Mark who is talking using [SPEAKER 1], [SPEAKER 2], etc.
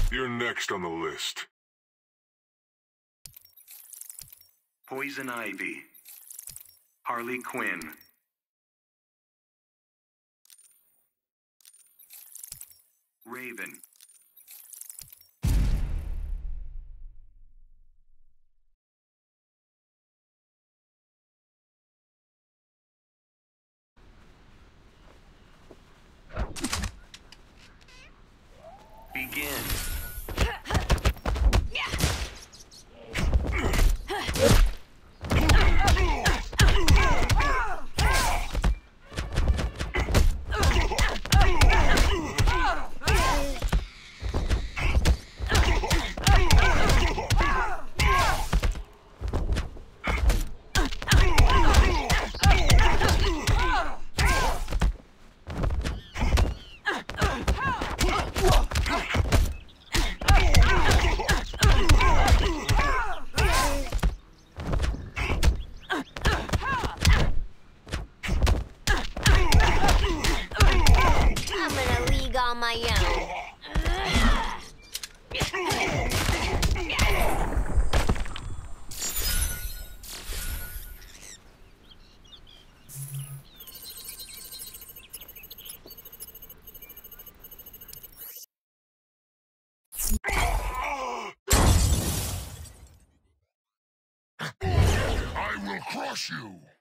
[SPEAKER 1] You're next on the list.
[SPEAKER 2] Poison Ivy. Harley Quinn. Raven. Begin.
[SPEAKER 3] On my own.
[SPEAKER 1] I will crush you!